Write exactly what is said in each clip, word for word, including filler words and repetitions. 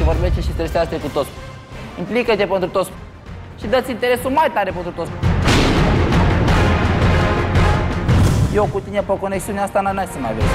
vorbește și stresează cu toți. Implică-te pentru toți și dă-ți interesul mai tare pentru toți. Eu cu tine pe conexiunea asta n-ai să mai vezi.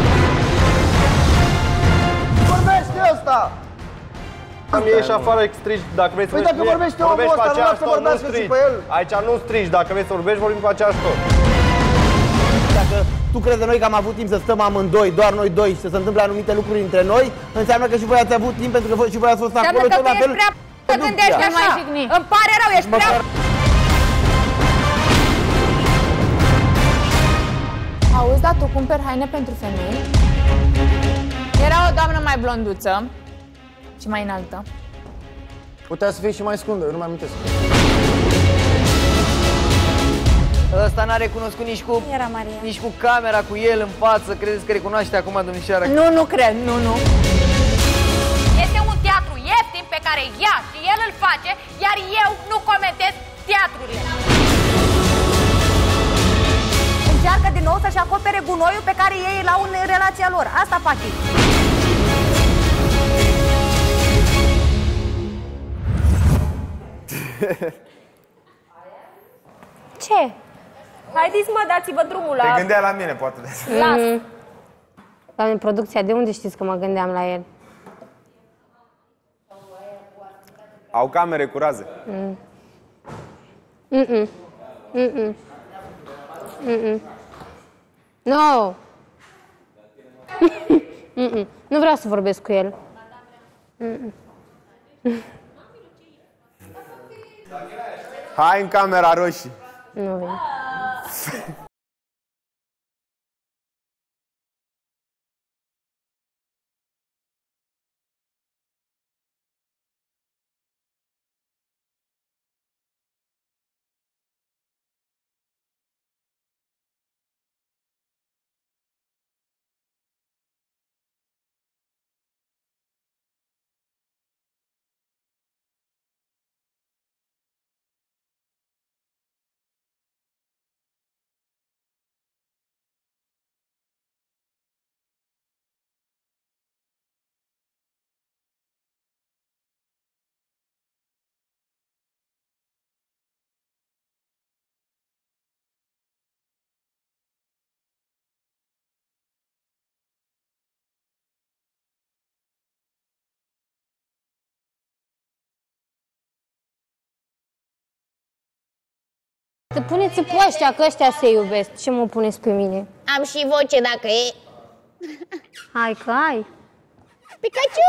Vorbește ăsta! Am ieși afară, strigi, dacă vrei să păi dacă vorbește omul ăsta, nu lasă să vorbească și pe el. Aici nu strigi, dacă vrei să vorbești, vorbim pe aceeași ton. Dacă tu crezi de noi că am avut timp să stăm amândoi, doar noi doi și să se întâmple anumite lucruri între noi, înseamnă că și voi ați avut timp pentru că și voi ați fost acolo tot la fel. Înseamnă că tu ești prea... Să gândești așa. Îmi pare rău, ești prea... Auzi, da, tu cumperi haine pentru femei? Era o doamnă mai blonduță și mai înaltă. Putea să fie și mai scundă, eu nu mai amintesc. Ăsta n-a recunoscut nici cu, Era Maria. nici cu camera, cu el în față. Credeți că recunoaște acum, domnișoara? Nu, nu cred, nu, nu. Este un teatru ieftin pe care ea și el îl face, iar eu nu comentez teatrurile. Încearcă din nou să-și acopere gunoiul pe care ei îl au în relația lor. Asta face. Ce? Haideți mă, dați-vă drumul la... Te gândea la mine, poate. Las. Mm. Doamne, producția, de unde știți că mă gândeam la el? Au camere cu raze. Mm. Mm-mm. Mm-mm. Mm-mm. No! Mm-mm. Nu vreau să vorbesc cu el. Mm-mm. Hai în camera roșie. Nu vin. Să puneți pe ăștia, că ăștia se iubesc. Ce mă puneți pe mine? Am și voce dacă e. Hai că ai. Pikachu!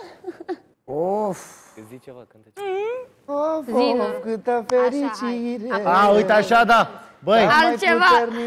Of! Zi ceva, cântă. Of, Zină. of, câtă fericire! A, uite, așa da. Băi, Altceva.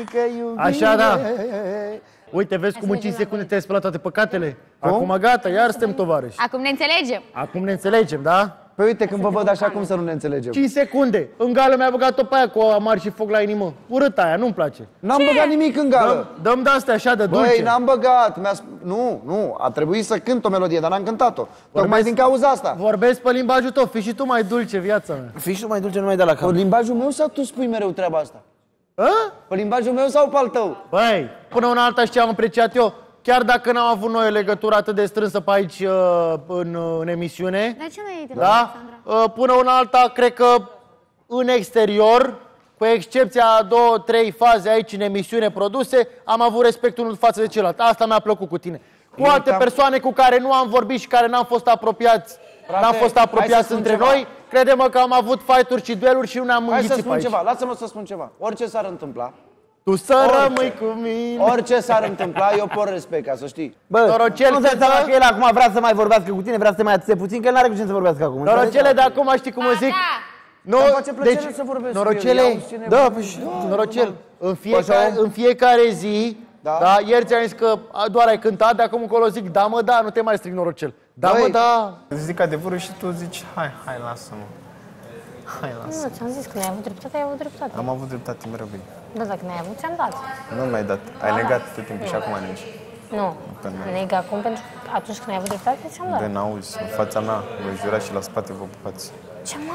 așa da. Uite, vezi cum în cinci secunde te-ai spălat toate păcatele? Acum gata, iar suntem tovarăși. Acum ne înțelegem. Acum ne înțelegem, da? Păi uite, când vă văd așa, cum să nu ne înțelegem? cinci secunde. În gală mi-a băgat-o pe aia cu amar și foc la inimă. Urât aia, nu-mi place. N-am băgat nimic în gală. Dăm, dăm de-astea așa de dulce. Băi, n-am băgat. Mi-a sp... Nu, nu, a trebuit să cânt o melodie, dar n-am cântat-o. Tocmai din cauza asta. Vorbesc pe limbajul tău, fii și tu mai dulce, viața mea. Fii și tu mai dulce, nu mai da la cap. Pe limbajul meu sau tu spui mereu treaba asta? A? Pe limbajul meu sau pe al tău? Băi, până una alta și ce am apreciat eu, chiar dacă n-am avut noi o legătură atât de strânsă pe aici în, în emisiune, Dar ce n-ai de da? Până una alta, cred că în exterior, cu excepția a două, trei faze aici în emisiune produse, am avut respectul unul față de celălalt. Asta mi-a plăcut cu tine. Cu Eu alte am... persoane cu care nu am vorbit și care n-am fost apropiați, n-am fost apropiați între ceva. noi, credem că am avut fight-uri și dueluri și nu ne-am înghițit. Hai să spun aici. ceva, lasă-mă să spun ceva. Orice s-ar întâmpla, tu să rămâi cu mine. Orice s-ar întâmpla, eu pot respect, ca să știi. Bă, Norocel, nu-ți dai seama că el acum vrea să mai vorbească cu tine, vrea să te mai atâțe puțin, că el n-are cu cine să vorbească acum. Norocele, de acum știi cum o zic? Nu, îmi face plăcere deci, să vorbesc Norocele, da, păi, Norocel, în fiecare, în fiecare zi, da, da ieri ți-am zis că doar ai cântat, de acum încolo zic, da mă, da, nu te mai stric, Norocel. Da mă, da. Zic adevărul și tu zici, hai, hai, lasă-mă. Hai, lasă. Nu, ți-am zis că n-ai avut dreptate, ai avut dreptate. Am avut dreptate, mereu bine. Da, dacă n-ai avut, ți-am dat. Nu mi-ai dat, ai negat tot timpul și acum negi. Nu, neg acum, pentru că atunci când ai avut dreptate, ți-am dat. De n-auzi, în fața mea, vă jurați și la spate vă pupați. Ce mă?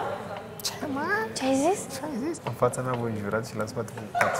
Ce mă? Ce ai zis? Ce ai zis? În fața mea vă jurați și la spate vă pupați.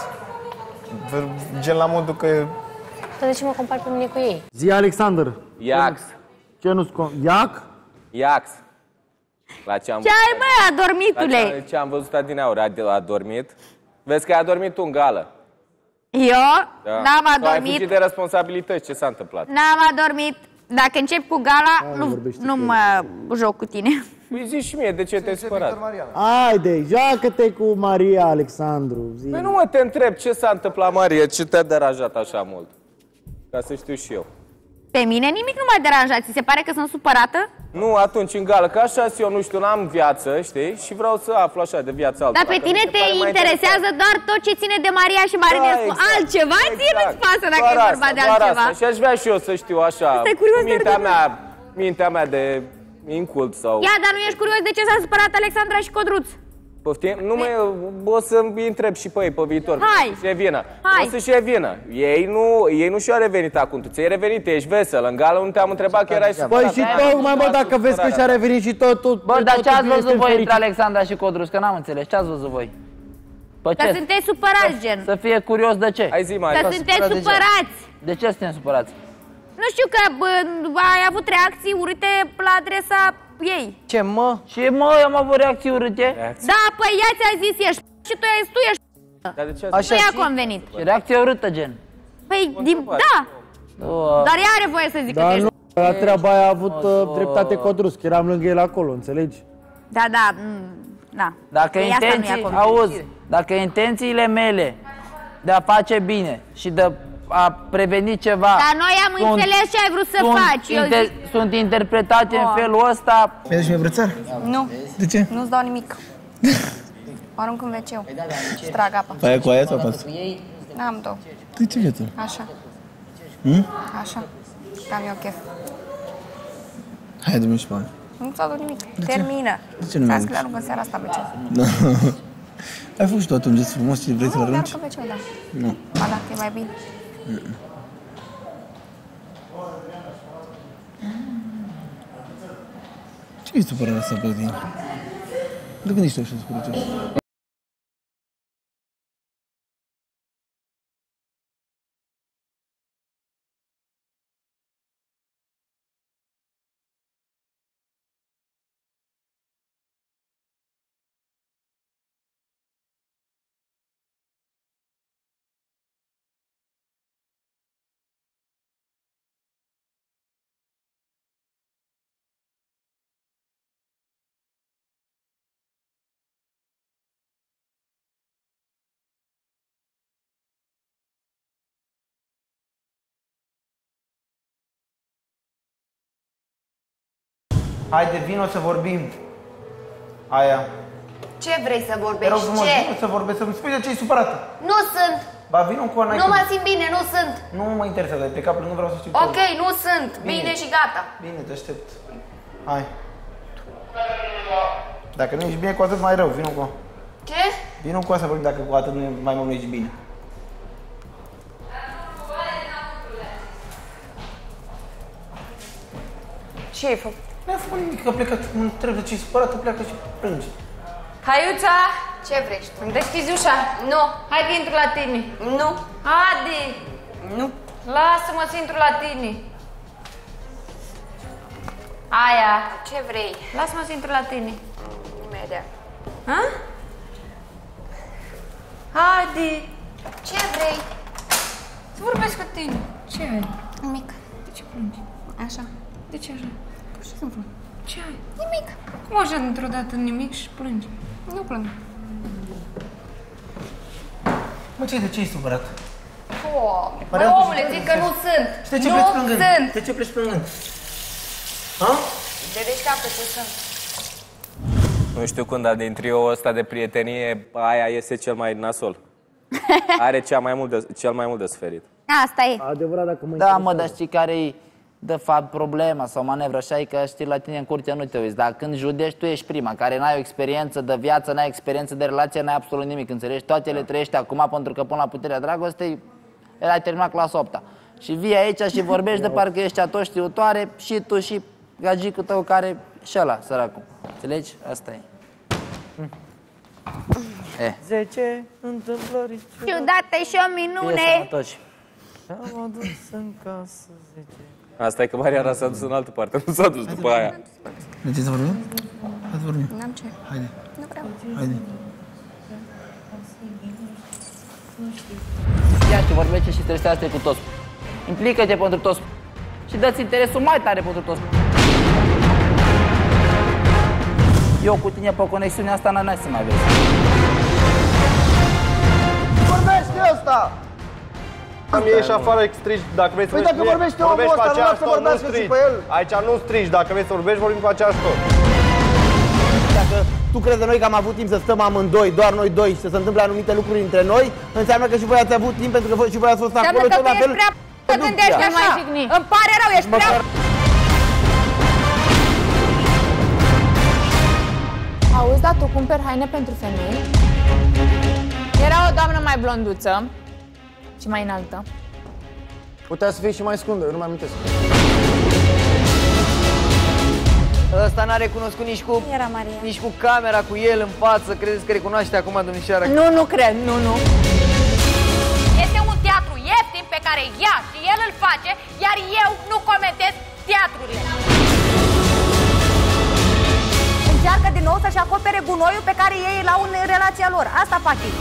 Gen la modul că... Dar de ce mă compari pe mine cu ei? Zi, Alexander. Iax. Ce nu-ți con... Iac? Iax. La ce am Ce ai, băi, adormitule? La ce, ce am văzut adineauri, a, a dormit. Vezi că ai adormit tu în gală. Eu Da. n-am Tu ai adormit. fugit de responsabilități, ce s-a întâmplat? N-am adormit. Dacă încep cu gala, nu, nu mă joc cu tine. Păi zici și mie, de ce te-ai supărat? Haide, joacă-te cu Maria Alexandru. Zi. Păi nu mă, te întreb, ce s-a întâmplat, Marie? Ce te-a deranjat așa mult? Ca să știu și eu. Pe mine nimic nu m-a deranjat. Ți se pare că sunt supărată? Nu, atunci în gală, că așa eu nu știu, n-am viață, știi? Și vreau să aflu așa de viața altora. Dar pe tine te interesează doar tot ce ține de Maria și Marinescu. Da, exact, altceva exact. ție nu-ți pasă dacă Doar e vorba asta, de doar altceva. Asta. Și aș vrea și eu să știu așa, Stai curios, mintea dar de mea, mintea mea de incult sau... Ia, dar nu ești curios de ce s-a supărat Alexandra și Codruț? Poftim? Nu mai, o să-mi întreb și pe ei pe viitor. Hai! Și revină. Hai! O să-și revină. Ei nu, ei nu și-au revenit acum. Tu ți-ai revenit, ești vesel. În gală nu te-am întrebat că erai supărat. Păi și tocmai, bă, dacă vezi că și-a revenit și tot, tot Bă, dar tot ce ați este văzut voi fericit. între Alexandra și Codruț? Că n-am înțeles. Ce ați văzut voi? Păi Că ce? sunteți supărați, gen. Să fie curios de ce? Hai zi, mai. Că sunteți supărați. De ce suntem supărați? Nu știu că bă, ai avut reacții urâte la adresa ei. Ce, mă? Și mă, eu am avut reacții urâte. Da, păi ea ți-a zis ești și tu ești, tu ești. Dar de ce Nu ați i-a convenit. Și reacție urâtă, gen. Păi, din, da. Dar ea are voie să zică Dar că ești. nu, la treaba aia a avut uh, dreptate Codruț, că eram lângă el acolo, înțelegi? Da, da, mm, da. Dacă Păi asta nu i-a intenții, convenit. auzi, dacă intențiile mele de a face bine și de a preveni ceva Dar noi am sunt- înțeles ce ai vrut să sunt, faci. Eu inter- zic, sunt interpretate în Oh. felul ăsta. Mi-ai și mie brățar? Nu. De ce? Nu-ți dau nimic. O arunc în ve ce-ul. Și trag apă. Aia cu aia sau pas? N-am două. De ce că tu? Așa. Hmm? Așa. Că am eu chef. Hai, du-mi și pe aia. Nu-ți adun nimic. Termină. De ce nu Ți-am mi-ai scris le arunc în seara asta ve ce. Da. Ai făcut și tu atunci, ești frumos și vrei să-l Nu, le arunci? arunc în ve ce-ul, da. Nu. Ba da, că e mai bine. Ce e supărarea asta pe tine? De când ești așa supărător? Haide, vino să vorbim. Aia. Ce vrei să Te vorbești? rog frumos, Ce? vino să vorbesc, să-mi spui de ce ești supărată. Nu sunt. Ba, vino cu Ana. Nu mă simt bine, nu sunt. Nu mă interesează, pe capul nu vreau să știu. Ok, nu sunt. Bine și gata. Bine, te aștept. Hai. Dacă nu ești bine, cu atât mai rău. Vino cu... Ce? Vino cu asta să vorbim dacă cu atât nu e- mai mult nu ești bine. Ce ai făcut? Nu ai făcut nimic, că a plecat. Mă întreb de ce e supărată, pleacă și plânge. Haiuța! Ce vrei tu? Îmi deschizi ușa? Nu. Hai că intru la tine. Nu. Haide! Nu. Lasă-mă să intru la tine. Aia. Ce vrei? Lasă-mă să intru la tine. Imediat. Ha? Haide! Ce vrei? Să vorbesc cu tine. Ce ai? Nimic. De ce plângi? Așa. De ce așa? Pur și simplu. Ce ai? Nimic. Cum așa dintr-o dată nimic și plângi? Nu plâng. Mă, ce, de ce ești supărat? Oh, bă, Mariana, omule, zic că nu sunt. Și de ce nu pleci plângând? sunt. De ce pleci plângând? Ha? De deci capă ce sunt. Nu știu când, dar din trio ăsta de prietenie, aia iese cel mai nasol. Are cea mai mult de, cel mai mult de suferit. Asta e. Adevărat, dacă mă Da, mă, dar știi care e de fapt problema sau manevra? Așa e că știi, la tine în curte nu te uiți, dar când judești tu ești prima, care n-ai o experiență de viață, n-ai experiență de relație, n-ai absolut nimic, înțelegi? Toate le trăiești acum pentru că până la puterea dragostei ai terminat clasa opta. Și vii aici și vorbești de parcă ești atot știutoare și tu și gagicul tău care și ăla, săracul. Înțelegi? Asta e. Eh. zece întâmplări. Ciudată și o minune. Fie sănătoși. Am adus în casă, zice. Asta e că Mariana s-a dus în altă parte, nu s-a dus după aia. De ce să vorbim? Hai să vorbim. N-am ce. Haide. Nu vreau. Haide. Ia și vorbește și stresează cu toți. Implică-te pentru toți. Și dă-ți interesul mai tare pentru toți. Eu cu tine pe conexiunea asta n-ai să mai vezi. Vorbește ăsta! Am ieși afară, strigi, dacă vrei să Păi dacă vorbește omul vorbești ăsta, pe nu aceeași lasă ton, nu vorbească și strigi. pe el. Aici nu strigi, dacă vrei să vorbești, vorbim pe aceeași ton. Dacă tu crezi de noi că am avut timp să stăm amândoi, doar noi doi, și să se întâmple anumite lucruri între noi, înseamnă că și voi ați avut timp, pentru că voi și voi ați fost acolo tot la fel. Înseamnă că tu ești prea... Te gândești așa. Îmi pare rău, ești prea... Auzi, dar tu cumperi haine pentru femei? Era o doamnă mai blonduță și mai înaltă. Putea să fie și mai scundă, eu nu mai amintesc. Ăsta n-a recunoscut nici cu, Era Maria. nici cu camera, cu el în față. Credeți că recunoaște acum, domnișoara? Nu, nu cred, nu, nu. Este un teatru ieftin pe care ea și el îl face, iar eu nu comentez teatrurile. Încearcă din nou să-și acopere gunoiul pe care ei l-au în relația lor. Asta fac ei.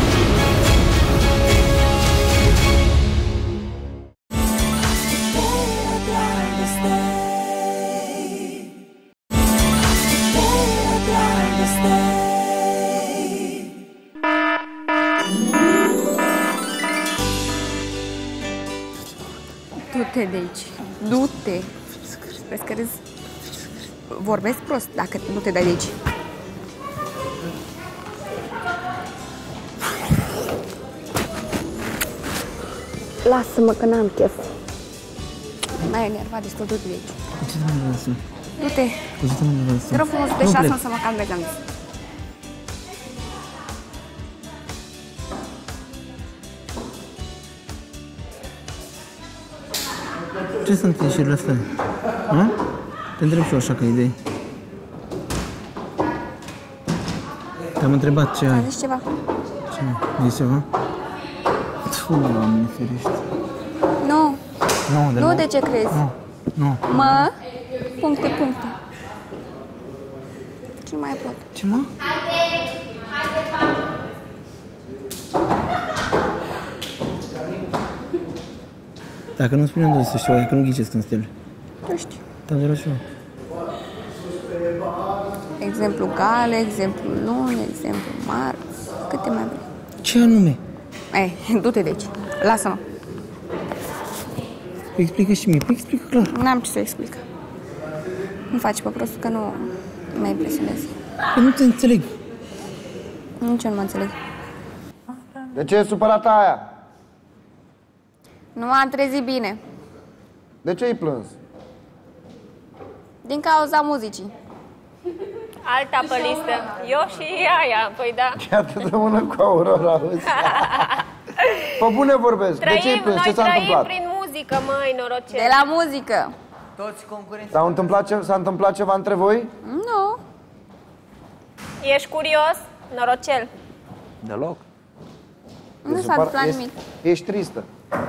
Du-te de aici. Du-te. Vezi că râzi? Vorbesc prost dacă nu te dai de aici. Lasă-mă că n-am chef. M-ai enervat destul, du-te de aici. Cu ce te mă lăsă? Du-te. Cu ce te mă lăsă? Te rog frumos, de șase să mă calmezi, am zis. Ce sunt ieșirile astea? Ha? Te întreb și eu așa ca idei. Te-am întrebat ce ai. Am zis ceva. Ce ai? Zis ceva? Tu, Doamne, ferește. Nu. Nu, de Nu de ce crezi. Nu. Nu. Mă, puncte, puncte. Ce mai pot? Ce mă? Dacă nu spune unde să știu, dacă nu ghicesc în stele. Nu știu. Te-am durat și eu. Exemplu gale, exemplu luni, exemplu marți. Câte mai vrei? Ce anume? Ei, du-te de aici. Lasă-mă. Explică și mie, explică clar. N-am ce să explic. Nu faci pe prostul că nu mă impresionezi. Păi nu te înțeleg. Nici eu nu mă înțeleg. De ce e supărată aia? Nu m-am trezit bine. De ce ai plâns? Din cauza muzicii. Alta pe listă. Eu și aia, păi da. Iată de mână cu Aurora, auzi? Pe bune vorbesc. Trăim, de ce ai plâns? noi Ce s-a trăim întâmplat? prin muzică, măi, norocel. De la muzică. Toți concurenții. S-a întâmplat, ce, s-a întâmplat ceva între voi? Nu. Ești curios? Norocel. Deloc. Nu s-a întâmplat nimic. Ești tristă.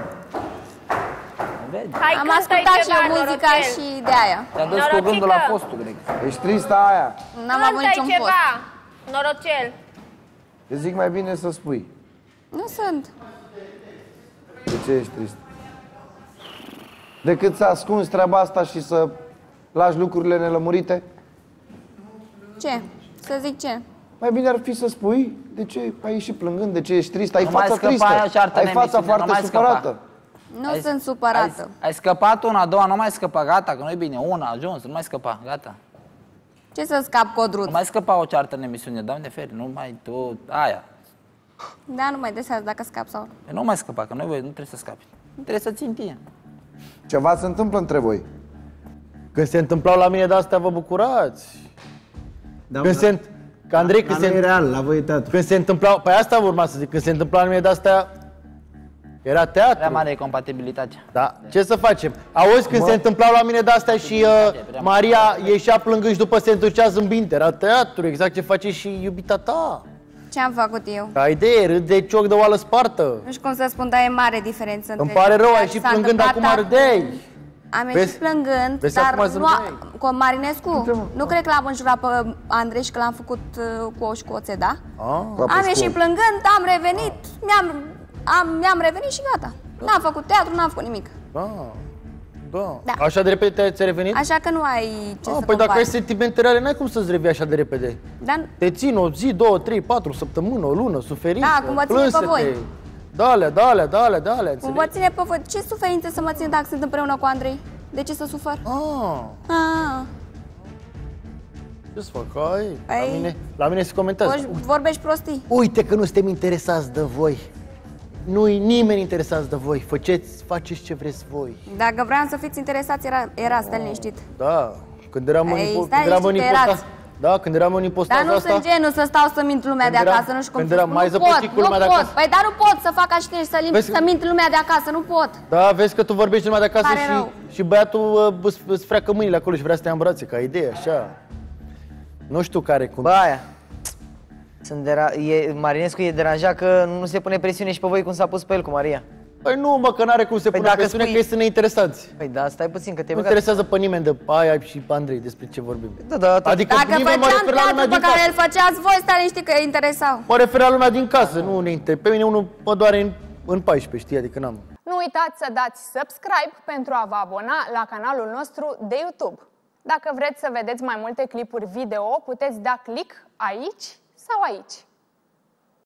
Hai, am cântă-i ascultat și ceva, eu muzica norocel. și de aia. Te-a dus cu gândul la postul, cred. Ești tristă aia. N-am avut Cântă-i niciun post. ceva, norocel. Îți zic mai bine să spui. Nu sunt. De ce ești trist? Decât să ascunzi treaba asta și să lași lucrurile nelămurite? Ce? Să zic ce? Mai bine ar fi să spui de ce ai ieșit plângând, de ce ești trist, ai Nu mai fața scăpa tristă, aia și artă ai fața nemisiune, nu foarte mai scăpa. supărată. Nu Ai- sunt supărată. Ai, ai scăpat una, a doua, nu mai scăpa, gata, că nu e bine. Una, a ajuns, nu mai scăpa, gata. Ce să scap, Codruț? Nu mai scăpa o ceartă în emisiune, Doamne feri, nu mai tu, aia. Da, nu mai desează dacă scap sau... E, nu mai scăpa, că noi voi nu trebuie să scapi. Trebuie să țin tine. Ceva se întâmplă între voi. Când se întâmplau la mine de-astea, vă bucurați. Da, Când da. se... Că Andrei, La când noi se... e real, la voi e teatru. Când se întâmplau... Păi asta urma să zic. Când se întâmplau la mine de-astea, era teatru. Prea mare e compatibilitatea. Da, ce să facem? Auzi, când se întâmplau la mine de-astea și uh, Maria ieșea plângând și după se întorcea zâmbind. Era teatru, exact ce face și iubita ta. Ce am făcut eu? Ca idee, râd de cioc de oală spartă. Nu știu cum să spun, dar e mare diferență între... Îmi pare rău, ceea ai ce și s-a plângând acum întâmplat râdeai. Am Vezi? ieșit plângând, Vezi dar acum nu a... zâmbeai. cu Marinescu, nu cred că l-am înjurat pe Andrei și că l-am făcut uh, cu o și cu oțet, da? Ah. Am ieșit plângând, am revenit, mi-am am, mi-am revenit și gata. N-am făcut teatru, n-am făcut nimic. Da, da. Da. Așa de repede ți-ai revenit? Așa că nu ai ce Ah, să păi dacă ai compari. sentimente reale, n-ai cum să-ți revii așa de repede. Dar Te țin o zi, două, trei, patru, o săptămână, o lună, suferință, Da, cum vă ține pe plânsete. voi. Da-alea, da-alea, da-alea, da-alea, cum vă ține pe voi, ce suferințe să mă țin dacă sunt împreună cu Andrei? De ce să sufăr? Ah. Ah. Ce să fac? Ai, la Ai- mine, la mine se comentează. Vorbi- Vorbești prostii. Uite că nu suntem interesați de voi. Nu-i nimeni interesați de voi. Faceți, faceți ce vreți voi. Dacă vreau să fiți interesați, era, era stai liniștit. Da, când eram în, Ei, impo- stai când eram în liniștit că imposta... Da, când eram în impostaza Dar nu asta... sunt genul să stau să mint lumea Când de eram- acasă, nu știu cum când să eram spun. mai Nu zăpăcit pot, cu lumea nu de pot. acasă. Păi dar nu pot să fac așa și să, lim- Vezi că- să mint lumea de acasă, nu pot. Da, vezi că tu vorbești numai de acasă Pare și, rău. și băiatul uh, îți, îți freacă mâinile acolo și vrea să te ia în brațe, ca idee, așa. Nu știu care cum. Bă, aia. Sunt dera- e, Marinescu e deranjat că nu se pune presiune și pe voi cum s-a pus pe el cu Maria. Păi nu, mă, că n-are cum să Păi pună dacă presiune, spui- că este neinteresați. Păi da, stai puțin că te-ai Nu băgat. interesează pe nimeni de Aia și pe Andrei despre ce vorbim. Da, da, adică Dacă nimeni mă făceam refer la lumea teatru pe din care casă. îl făceați voi, stai liniștit că îi interesau. Mă refer la lumea din casă, nu ne inter... Pe mine unul mă doare în, în paisprezece, știi, adică n-am. Nu uitați să dați subscribe pentru a vă abona la canalul nostru de YouTube. Dacă vreți să vedeți mai multe clipuri video, puteți da click aici sau aici.